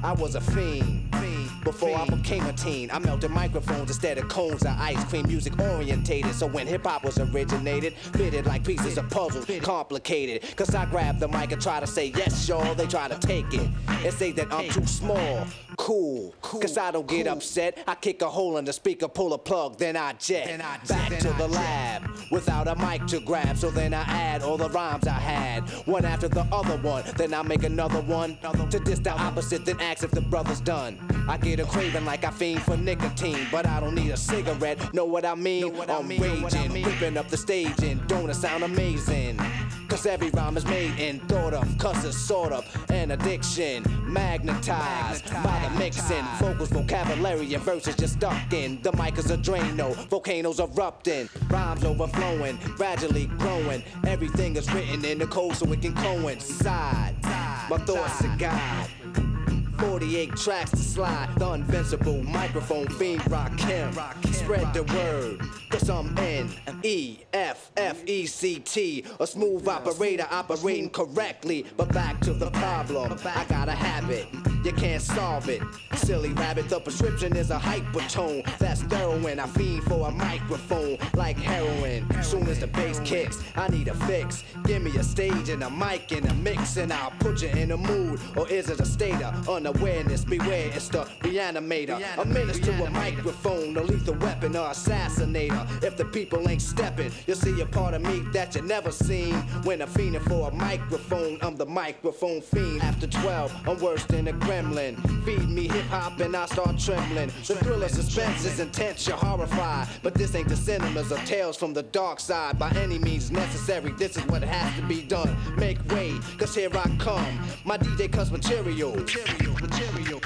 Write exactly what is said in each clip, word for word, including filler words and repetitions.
I was a fiend. Before I became a teen, I melted microphones instead of cones of ice cream. Music orientated, so when hip-hop was originated, fitted like pieces of puzzles, complicated. Cause I grab the mic and try to say yes, y'all. They try to take it and say that I'm too small. Cool, cause I don't get upset. I kick a hole in the speaker, pull a plug, then I jet back to the lab without a mic to grab. So then I add all the rhymes I had, one after the other one. Then I make another one to diss the opposite, then ask if the brother's done. I get a craving like I fiend for nicotine, but I don't need a cigarette. Know what I mean? I'm raging, ripping up the stage, and don't it sound amazing? Cause every rhyme is made and thought of, cusses sort of an addiction, magnetized by the mixing. Vocals, vocabulary, and verses just stuck in. The mic is a Drano, volcanoes erupting, rhymes overflowing, gradually growing. Everything is written in the code so it can coincide. My thoughts are God. forty-eight tracks to slide. The invincible microphone fiend Rakim. Spread the word, cause I'm N E F F E C T, a smooth operator operating correctly. But back to the problem, I got a habit, you can't solve it. Silly rabbit, the prescription is a hypertone. That's heroin, I fiend for a microphone like heroin. Soon as the bass kicks, I need a fix. Give me a stage and a mic and a mix, and I'll put you in a mood. Or is it a state of unawareness? Beware, it's the reanimator. A menace to a microphone, a lethal weapon or assassinator. If the people ain't stepping, you'll see a part of me that you never seen. When I'm fiending for a microphone, I'm the microphone fiend. After twelve, I'm worse than a gremlin. Feed me hip-hop and I start trembling. The thrill of suspense is intense, you're horrified. But this ain't the cinemas or tales from the dark side. By any means necessary, this is what has to be done. Make way, cause here I come. My D J cuts material, material, material.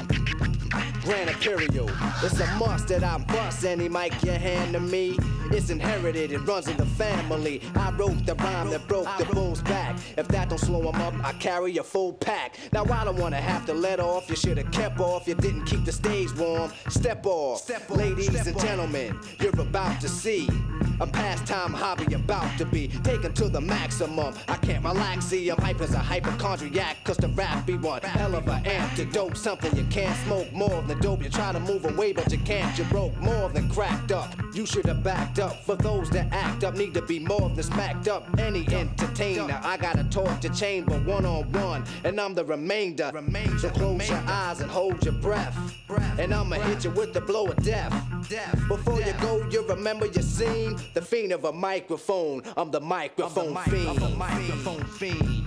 Grand Imperial, it's a must that I bust any mic you hand to me. It's inherited, it runs in the family. I wrote the rhyme that broke the bull's back. If that don't slow him up, I carry a full pack. Now I don't wanna have to let off, you should've kept off. You didn't keep the stage warm, step off. Ladies and gentlemen, you're about to see a pastime hobby about to be taken to the maximum. I can't relax, see I'm hype as a hypochondriac, cause the rap be one hell of an antidote. Something you can't smoke more than dope. You try to move away but you can't, you broke more than cracked up. You should have backed up. For those that act up need to be more than smacked up. Any entertainer, I got a torch to chamber one on one, and I'm the remainder. So close your eyes and hold your breath, and I'ma hit you with the blow of death. Before you go, you remember your scene. The fiend of a microphone, I'm the microphone fiend. The microphone fiend.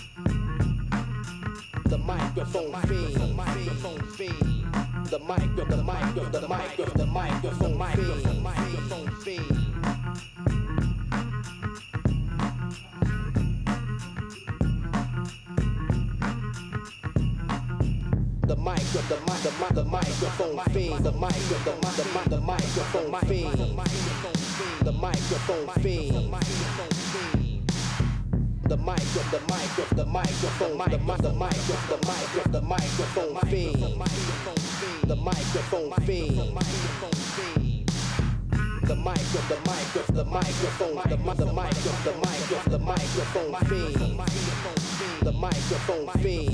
The microphone fiend. The microphone fiend. The micro, the micro, the micro, the microphone, microphone, microphone fiend. The micro, the mic, the mic, the microphone fiend. The micro, the mic, the mic, the microphone fiend. The microphone fiend. The micro, the micro, the microphone, the mic, the micro, the micro, the microphone fiend. The microphone fiend. The micro, the micro, the microphone, the mic, the micro, the micro, the microphone fiend. The microphone fiend.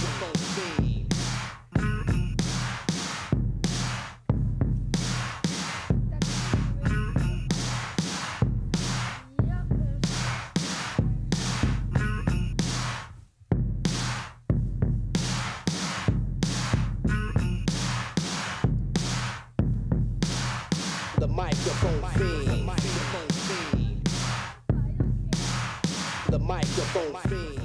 The microphone fiend. The microphone fiend.